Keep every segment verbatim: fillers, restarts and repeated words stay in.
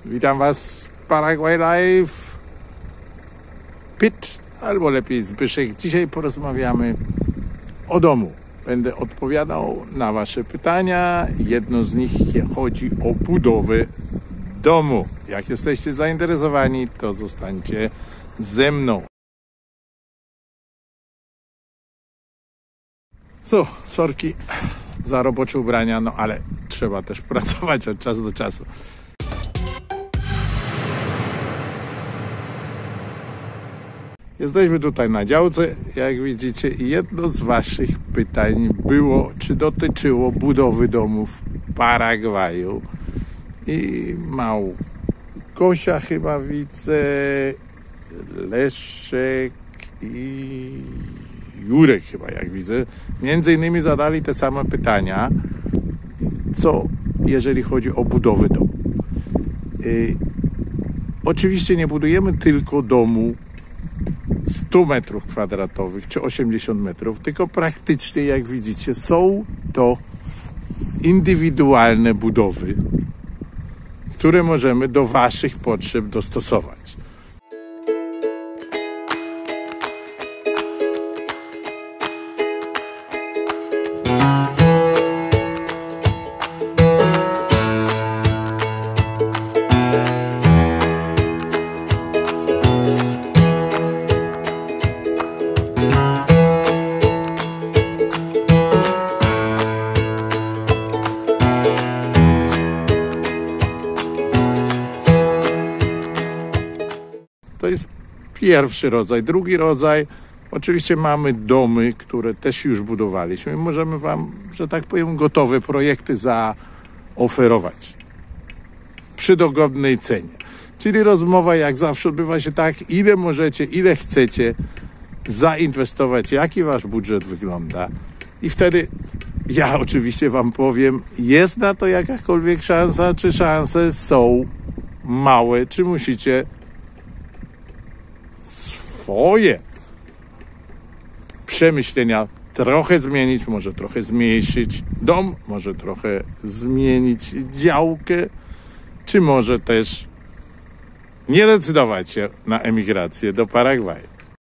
Witam Was z Paraguay Live. Pitch, albo lepiej Zbyszek. Dzisiaj porozmawiamy o domu. Będę odpowiadał na Wasze pytania. Jedno z nich chodzi o budowę domu. Jak jesteście zainteresowani, to zostańcie ze mną. Co, sorki za robocze ubrania, no ale trzeba też pracować od czasu do czasu. Jesteśmy tutaj na działce, jak widzicie, i jedno z Waszych pytań było, czy dotyczyło budowy domów w Paragwaju. I Małgosia chyba widzę, Leszek i Jurek chyba, jak widzę, między innymi zadali te same pytania, co jeżeli chodzi o budowę domu. Yy, oczywiście nie budujemy tylko domu sto metrów kwadratowych czy osiemdziesiąt metrów, tylko praktycznie, jak widzicie, są to indywidualne budowy, które możemy do Waszych potrzeb dostosować. To jest pierwszy rodzaj. Drugi rodzaj, oczywiście mamy domy, które też już budowaliśmy. Możemy Wam, że tak powiem, gotowe projekty zaoferować przy dogodnej cenie. Czyli rozmowa, jak zawsze, odbywa się tak, ile możecie, ile chcecie zainwestować, jaki Wasz budżet wygląda. I wtedy ja oczywiście Wam powiem, jest na to jakakolwiek szansa, czy szanse są małe, czy musicie swoje przemyślenia trochę zmienić, może trochę zmniejszyć dom, może trochę zmienić działkę, czy może też nie decydować się na emigrację do Paragwaju.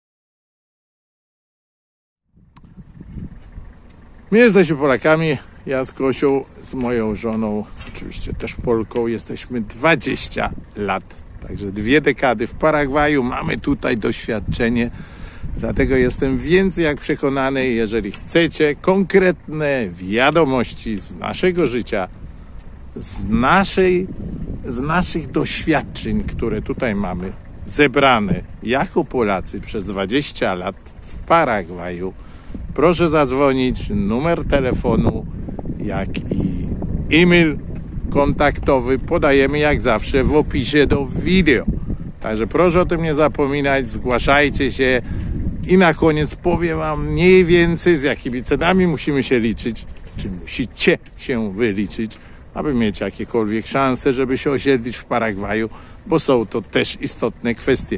My jesteśmy Polakami, ja z Kosią, z moją żoną, oczywiście też Polką, jesteśmy dwadzieścia lat. Także dwie dekady w Paragwaju, mamy tutaj doświadczenie, dlatego jestem więcej jak przekonany, jeżeli chcecie konkretne wiadomości z naszego życia, z, naszej, z naszych doświadczeń, które tutaj mamy, zebrane jako Polacy przez dwadzieścia lat w Paragwaju, proszę zadzwonić, numer telefonu, jak i e-mail kontaktowy podajemy jak zawsze w opisie do wideo. Także proszę o tym nie zapominać, zgłaszajcie się i na koniec powiem Wam mniej więcej, z jakimi cenami musimy się liczyć, czy musicie się wyliczyć, aby mieć jakiekolwiek szanse, żeby się osiedlić w Paragwaju, bo są to też istotne kwestie.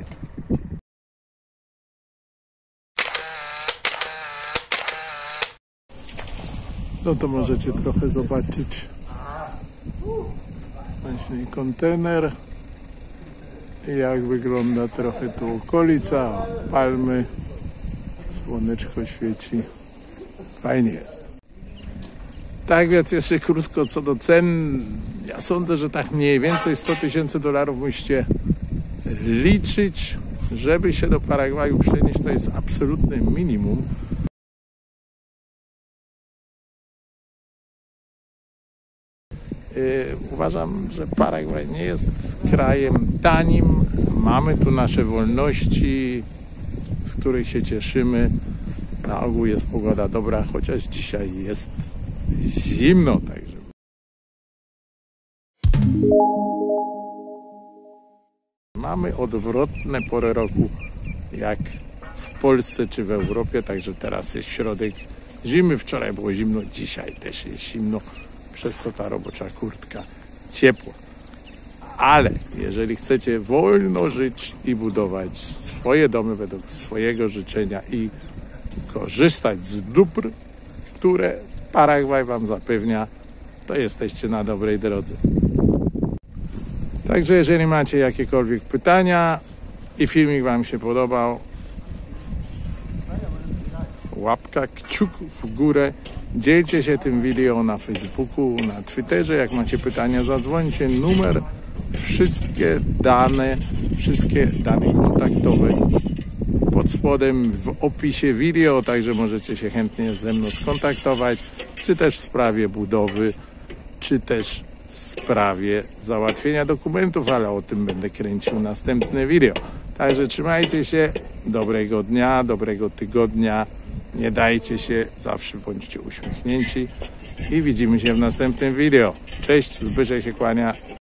No to możecie trochę zobaczyć właśnie kontener, jak wygląda trochę tu okolica, palmy, słoneczko świeci, fajnie jest. Tak więc jeszcze krótko co do cen, ja sądzę, że tak mniej więcej sto tysięcy dolarów musicie liczyć, żeby się do Paragwaju przenieść, to jest absolutne minimum. Uważam, że Paragwaj nie jest krajem tanim. Mamy tu nasze wolności, z których się cieszymy. Na ogół jest pogoda dobra, chociaż dzisiaj jest zimno. Także. Mamy odwrotne pory roku, jak w Polsce czy w Europie. Także teraz jest środek zimy. Wczoraj było zimno, dzisiaj też jest zimno. Przez to ta robocza kurtka ciepła. Ale jeżeli chcecie wolno żyć i budować swoje domy według swojego życzenia i korzystać z dóbr, które Paragwaj Wam zapewnia, to jesteście na dobrej drodze. Także jeżeli macie jakiekolwiek pytania i filmik Wam się podobał, łapka, kciuk w górę, dzielcie się tym wideo na Facebooku, na Twitterze. Jak macie pytania, zadzwońcie, numer, wszystkie dane, wszystkie dane kontaktowe pod spodem w opisie wideo, także możecie się chętnie ze mną skontaktować, czy też w sprawie budowy, czy też w sprawie załatwienia dokumentów, ale o tym będę kręcił następne wideo. Także trzymajcie się, dobrego dnia, dobrego tygodnia, nie dajcie się, zawsze bądźcie uśmiechnięci i widzimy się w następnym wideo. Cześć, Zbyszek się kłania.